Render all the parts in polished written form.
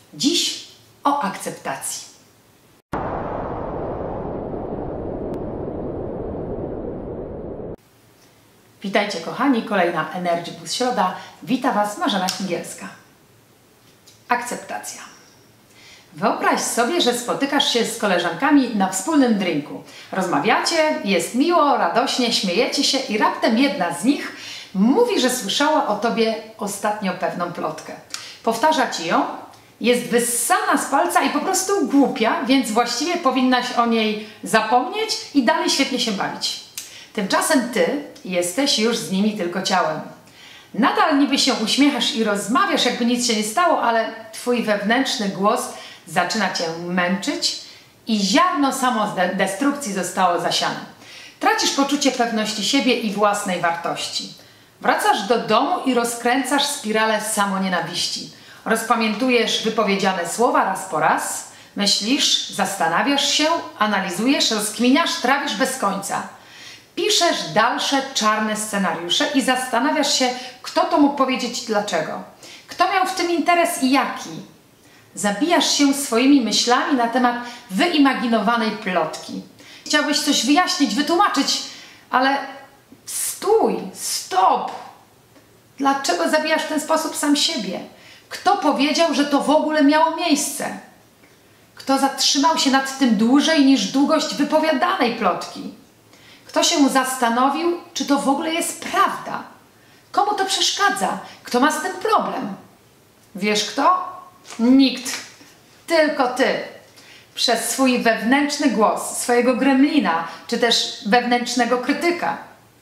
Dziś o akceptacji. Witajcie kochani, kolejna Energy Boost Środa. Wita Was Marzena Kingielska. Akceptacja. Wyobraź sobie, że spotykasz się z koleżankami na wspólnym drinku. Rozmawiacie, jest miło, radośnie, śmiejecie się i raptem jedna z nich mówi, że słyszała o Tobie ostatnio pewną plotkę. Powtarza Ci ją, jest wyssana z palca i po prostu głupia, więc właściwie powinnaś o niej zapomnieć i dalej świetnie się bawić. Tymczasem Ty jesteś już z nimi tylko ciałem. Nadal niby się uśmiechasz i rozmawiasz, jakby nic się nie stało, ale Twój wewnętrzny głos zaczyna Cię męczyć i ziarno samodestrukcji zostało zasiane. Tracisz poczucie pewności siebie i własnej wartości. Wracasz do domu i rozkręcasz spiralę samonienawiści. Rozpamiętujesz wypowiedziane słowa raz po raz, myślisz, zastanawiasz się, analizujesz, rozkminiasz, trawisz bez końca. Piszesz dalsze czarne scenariusze i zastanawiasz się, kto to mógł powiedzieć i dlaczego. Kto miał w tym interes i jaki. Zabijasz się swoimi myślami na temat wyimaginowanej plotki. Chciałbyś coś wyjaśnić, wytłumaczyć, ale stój, stop. Dlaczego zabijasz w ten sposób sam siebie? Kto powiedział, że to w ogóle miało miejsce? Kto zatrzymał się nad tym dłużej niż długość wypowiadanej plotki? Kto się zastanowił, czy to w ogóle jest prawda? Komu to przeszkadza? Kto ma z tym problem? Wiesz kto? Nikt. Tylko Ty. Przez swój wewnętrzny głos, swojego gremlina, czy też wewnętrznego krytyka.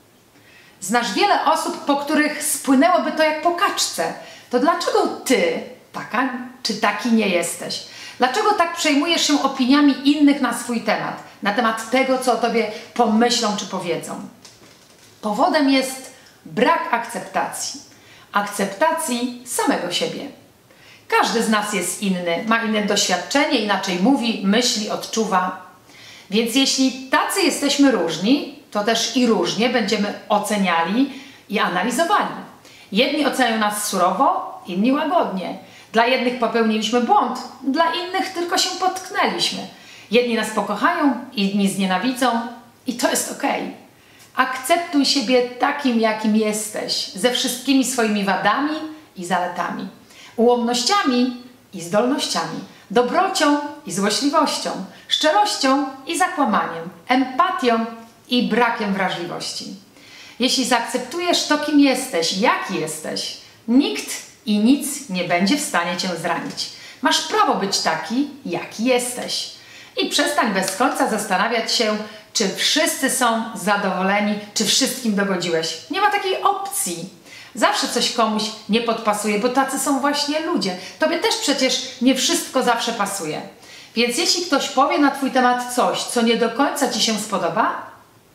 Znasz wiele osób, po których spłynęłoby to jak po kaczce. To dlaczego Ty taka czy taki nie jesteś? Dlaczego tak przejmujesz się opiniami innych na swój temat? Na temat tego, co o Tobie pomyślą czy powiedzą? Powodem jest brak akceptacji. Akceptacji samego siebie. Każdy z nas jest inny, ma inne doświadczenie, inaczej mówi, myśli, odczuwa. Więc jeśli tacy jesteśmy różni, to też i różnie będziemy oceniali i analizowali. Jedni oceniają nas surowo, inni łagodnie. Dla jednych popełniliśmy błąd, dla innych tylko się potknęliśmy. Jedni nas pokochają, inni znienawidzą i to jest okej. Akceptuj siebie takim, jakim jesteś, ze wszystkimi swoimi wadami i zaletami, ułomnościami i zdolnościami, dobrocią i złośliwością, szczerością i zakłamaniem, empatią i brakiem wrażliwości. Jeśli zaakceptujesz to, kim jesteś, jaki jesteś, nikt i nic nie będzie w stanie Cię zranić. Masz prawo być taki, jaki jesteś. I przestań bez końca zastanawiać się, czy wszyscy są zadowoleni, czy wszystkim dogodziłeś. Nie ma takiej opcji. Zawsze coś komuś nie podpasuje, bo tacy są właśnie ludzie. Tobie też przecież nie wszystko zawsze pasuje. Więc jeśli ktoś powie na Twój temat coś, co nie do końca Ci się spodoba,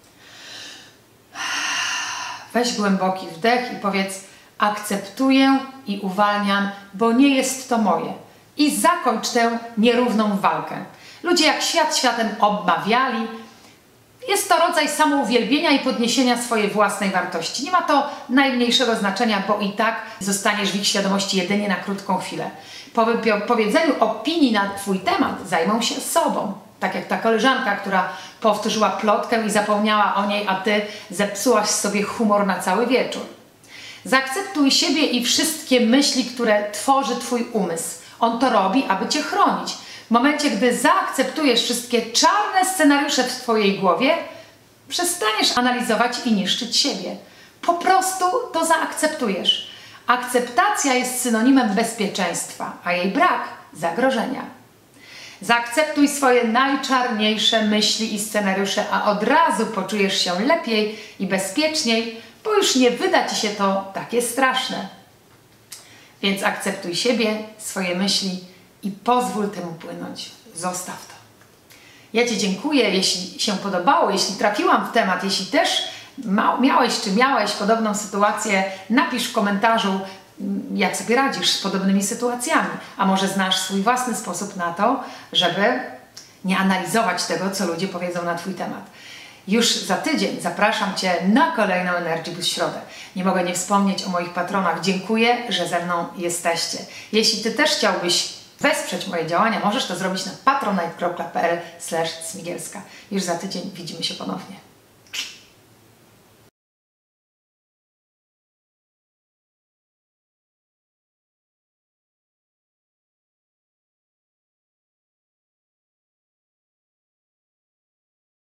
weź głęboki wdech i powiedz: akceptuję i uwalniam, bo nie jest to moje. I zakończ tę nierówną walkę. Ludzie jak świat światem obmawiali. Jest to rodzaj samouwielbienia i podniesienia swojej własnej wartości. Nie ma to najmniejszego znaczenia, bo i tak zostaniesz w ich świadomości jedynie na krótką chwilę. Po powiedzeniu opinii na Twój temat zajmą się sobą. Tak jak ta koleżanka, która powtórzyła plotkę i zapomniała o niej, a Ty zepsułaś sobie humor na cały wieczór. Zaakceptuj siebie i wszystkie myśli, które tworzy Twój umysł. On to robi, aby Cię chronić. W momencie, gdy zaakceptujesz wszystkie czarne scenariusze w Twojej głowie, przestaniesz analizować i niszczyć siebie. Po prostu to zaakceptujesz. Akceptacja jest synonimem bezpieczeństwa, a jej brak zagrożenia. Zaakceptuj swoje najczarniejsze myśli i scenariusze, a od razu poczujesz się lepiej i bezpieczniej, bo już nie wyda Ci się to takie straszne. Więc akceptuj siebie, swoje myśli i pozwól temu płynąć. Zostaw to. Ja Ci dziękuję, jeśli się podobało, jeśli trafiłam w temat, jeśli też miałeś czy miałeś podobną sytuację, napisz w komentarzu, jak sobie radzisz z podobnymi sytuacjami. A może znasz swój własny sposób na to, żeby nie analizować tego, co ludzie powiedzą na Twój temat. Już za tydzień zapraszam Cię na kolejną Energy Boost Środę. Nie mogę nie wspomnieć o moich patronach. Dziękuję, że ze mną jesteście. Jeśli Ty też chciałbyś wesprzeć moje działania, możesz to zrobić na patronite.pl/Smigielska. Już za tydzień widzimy się ponownie.